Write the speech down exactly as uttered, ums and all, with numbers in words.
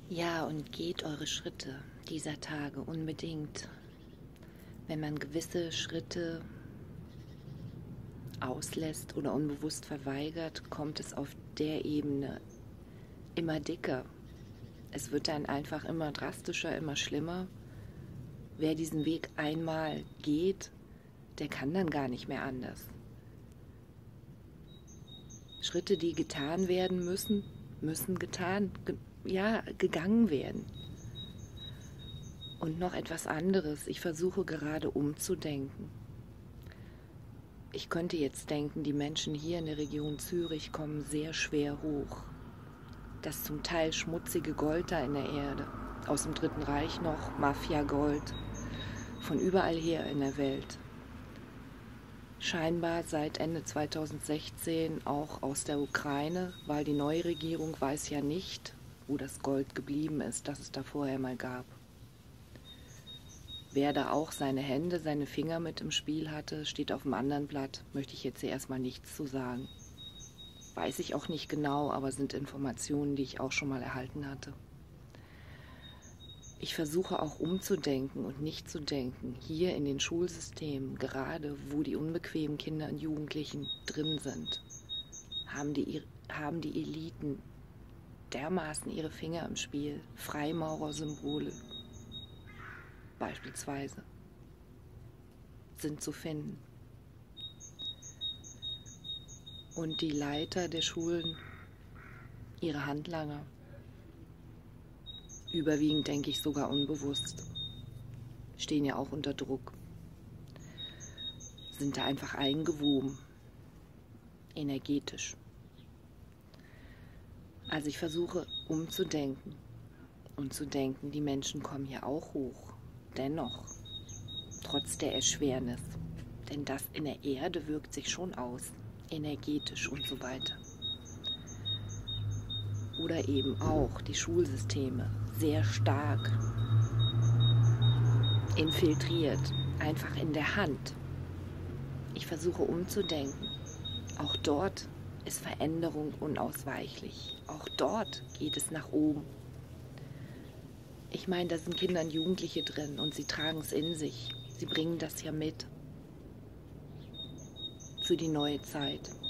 Ja, und geht eure Schritte dieser Tage unbedingt. Wenn man gewisse Schritte auslässt oder unbewusst verweigert, kommt es auf der Ebene immer dicker. Es wird dann einfach immer drastischer, immer schlimmer. Wer diesen Weg einmal geht, der kann dann gar nicht mehr anders. Schritte, die getan werden müssen, müssen getan, ge ja, gegangen werden. Und noch etwas anderes. Ich versuche gerade umzudenken. Ich könnte jetzt denken, die Menschen hier in der Region Zürich kommen sehr schwer hoch. Das zum Teil schmutzige Gold da in der Erde, aus dem Dritten Reich noch, Mafia-Gold, von überall her in der Welt. Scheinbar seit Ende zweitausendsechzehn auch aus der Ukraine, weil die neue Regierung weiß ja nicht, wo das Gold geblieben ist, das es da vorher mal gab. Wer da auch seine Hände, seine Finger mit im Spiel hatte, steht auf dem anderen Blatt, möchte ich jetzt hier erstmal nichts zu sagen. Weiß ich auch nicht genau, aber sind Informationen, die ich auch schon mal erhalten hatte. Ich versuche auch umzudenken und nicht zu denken, hier in den Schulsystemen, gerade wo die unbequemen Kinder und Jugendlichen drin sind, haben die, haben die Eliten dermaßen ihre Finger im Spiel, Freimaurersymbole beispielsweise, sind zu finden. Und die Leiter der Schulen, ihre Handlanger, überwiegend denke ich sogar unbewusst, stehen ja auch unter Druck, sind da einfach eingewoben, energetisch. Also ich versuche umzudenken und zu denken, die Menschen kommen hier auch hoch, dennoch, trotz der Erschwernis, denn das in der Erde wirkt sich schon aus, energetisch und so weiter. Oder eben auch die Schulsysteme sehr stark infiltriert, einfach in der Hand. Ich versuche umzudenken. Auch dort ist Veränderung unausweichlich. Auch dort geht es nach oben. Ich meine, da sind Kinder und Jugendliche drin und sie tragen es in sich. Sie bringen das ja mit für die neue Zeit.